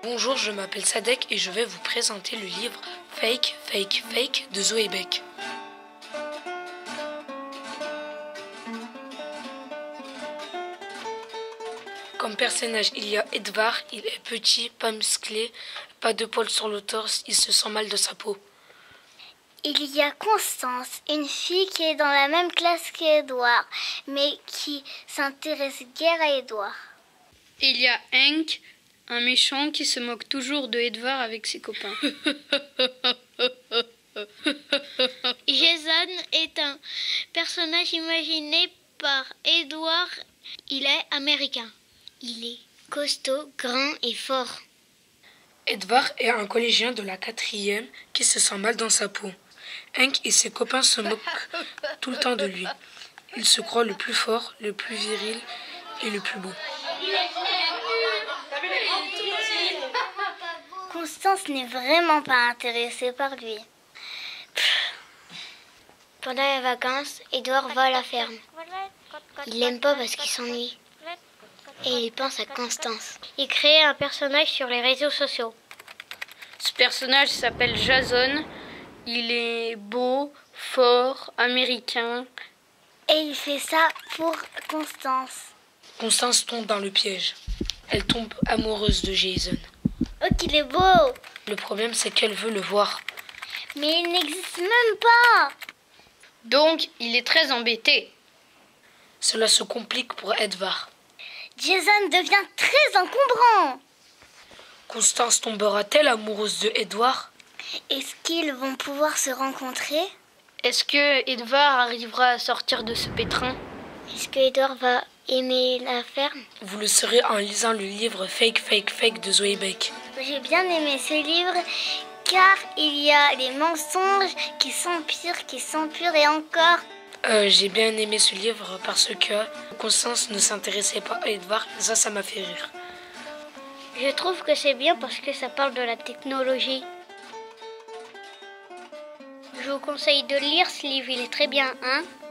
Bonjour, je m'appelle Sadek et je vais vous présenter le livre Fake, Fake, Fake de Zoé Beck. Comme personnage, il y a Edvard, il est petit, pas musclé, pas de poils sur le torse, il se sent mal de sa peau. Il y a Constance, une fille qui est dans la même classe qu'Edouard, mais qui s'intéresse guère à Edouard. Il y a Hank, un méchant qui se moque toujours de Edvard avec ses copains. Jason est un personnage imaginé par Edouard. Il est américain. Il est costaud, grand et fort. Edvard est un collégien de la 4e qui se sent mal dans sa peau. Hank et ses copains se moquent tout le temps de lui. Il se croit le plus fort, le plus viril et le plus beau. Constance n'est vraiment pas intéressée par lui. Pendant les vacances, Edouard va à la ferme. Il l'aime pas parce qu'il s'ennuie. Et il pense à Constance. Il crée un personnage sur les réseaux sociaux. Ce personnage s'appelle Jason. Il est beau, fort, américain. Et il fait ça pour Constance. Constance tombe dans le piège. Elle tombe amoureuse de Jason. Oh, qu'il est beau! Le problème, c'est qu'elle veut le voir. Mais il n'existe même pas! Donc, il est très embêté. Cela se complique pour Edvard. Jason devient très encombrant. Constance tombera-t-elle amoureuse de Edward? Est-ce qu'ils vont pouvoir se rencontrer? Est-ce que Edvard arrivera à sortir de ce pétrin? Est-ce que Edward va aimer la ferme? Vous le saurez en lisant le livre Fake, Fake, Fake de Zoé Beck. J'ai bien aimé ce livre car il y a les mensonges qui sont purs et encore. J'ai bien aimé ce livre parce que Constance ne s'intéressait pas à Edvard et ça m'a fait rire. Je trouve que c'est bien parce que ça parle de la technologie. Je vous conseille de lire ce livre, il est très bien, hein?